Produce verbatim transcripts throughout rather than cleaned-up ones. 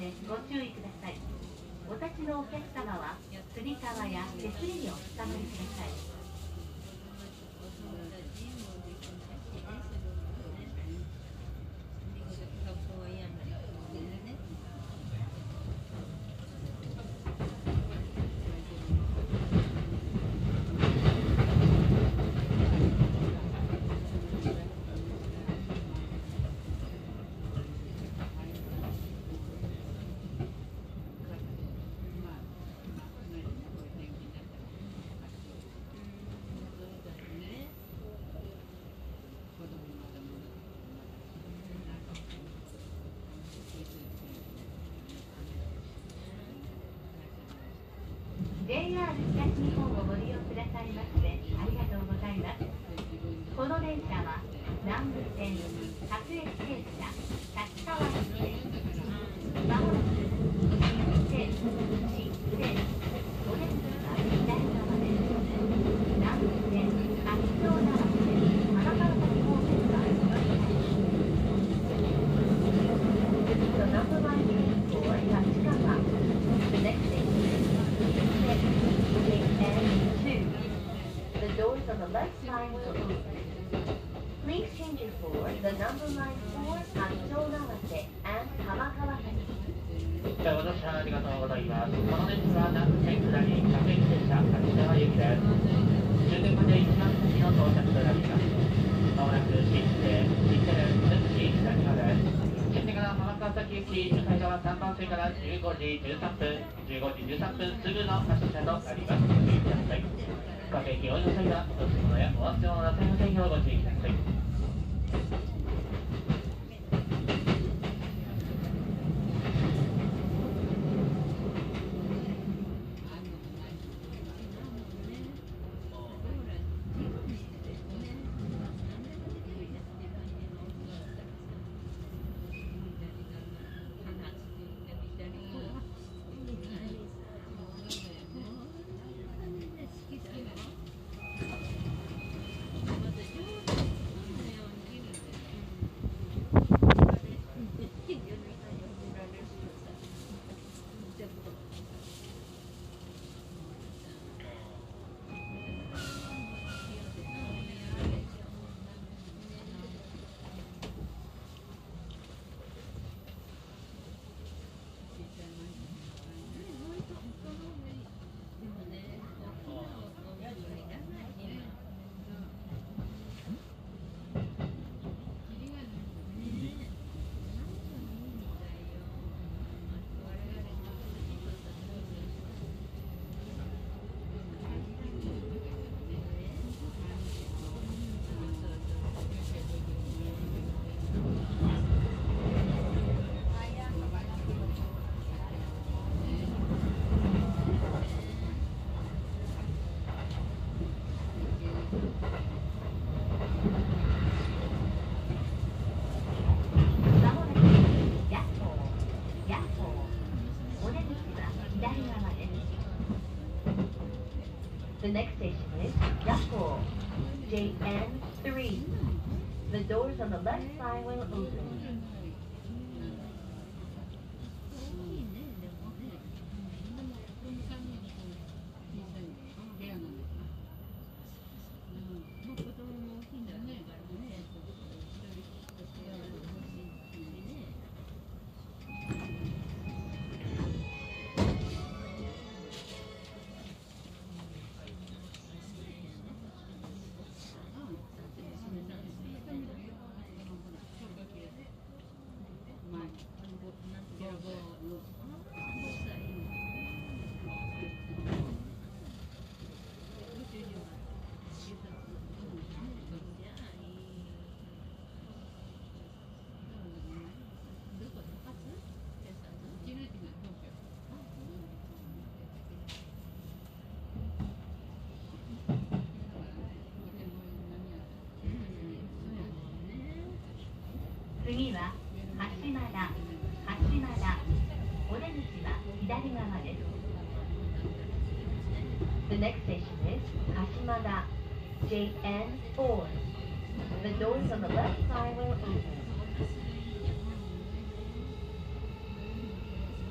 でご注意ください。お立ちのお客様はつり革や手すりにおつかまりください。ジェイアール 東日本をご利用くださいましてありがとうございます。この電車は南武線各駅停車立川駅です。まもなく新線、新線、お出口は左側です。南武線、八丁縄線、花川崎方面は左側です。The number line is for Yachikawa. The next station is The doors on the left side will open. Please change it for the number line for Hachonawase and Kamakawasaki. ご乗車ありがとうございます。この電車は南武線下り各駅停車立川行きです。終点まで一番先の到着となります。まもなく新線、新線、新左側です。新線から浜川崎駅、向かい側さんばん線からじゅうごじじゅうさんぷん、じゅうごじじゅうさんぷんすぐの発車となります。ご注意ください。各駅お降りの際は、お忘れ物やお忘れ物なさいませんようご注意ください。 The next station is Yapo, J N three. The doors on the left side will open.次は橋間田、橋間田。お出口は左側です。The next station is Hashimada, J N four. The doors on the left side will open.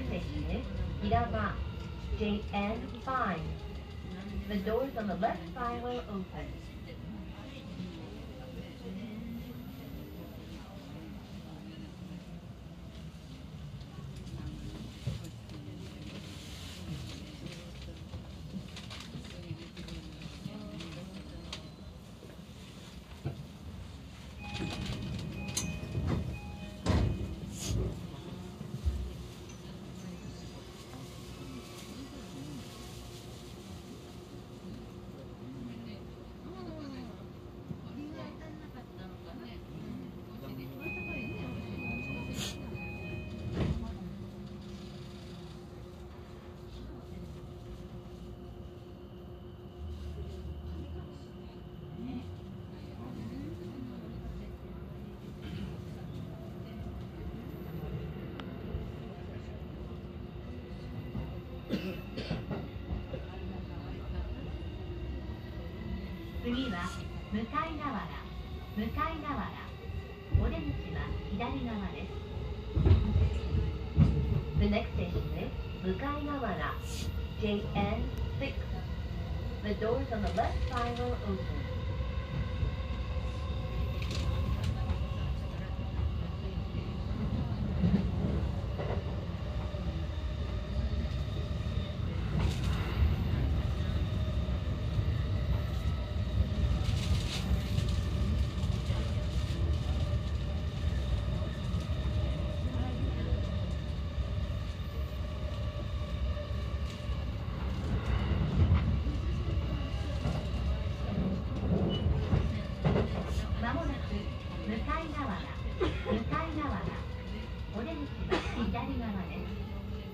next station is Hirama, J N five. The doors on the left side will open. 次は向かい河原、向かい河原。お出口は左側です。The next station is 向かい河原 J N six. The doors on the left side will open. まもなく向かい側だ。向かい側だ。お出口は左側です。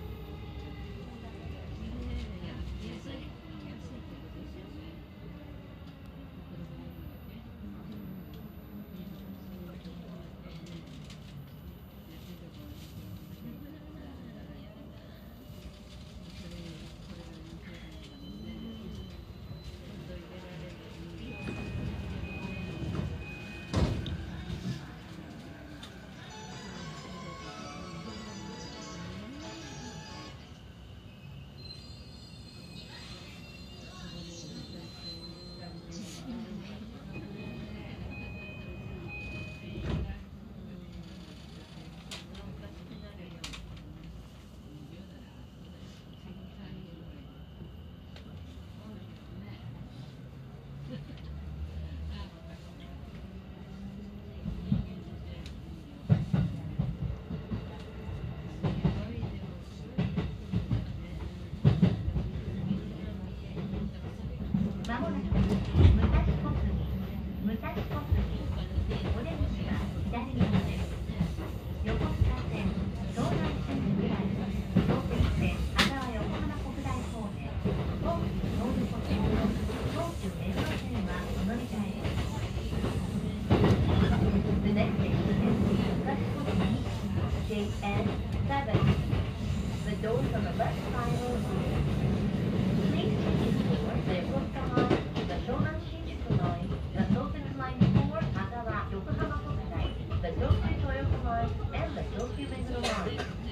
まもなく武蔵小杉、武蔵小杉、お出口は左側です。横須賀線、湘南新宿ライン、東北線、阿川横浜国大方面、東急東武線と東急目黒線はお乗り換えです。The next station is 武蔵小杉 J N seven. The doors on the left side will open. Please change the door to the Yokosuka line, the Shonan Shinjuku line, the Tokyu line four, Agawa Yokohama Kokusai, the Tokyu Toyoko line, and the Tokyu Meguro line.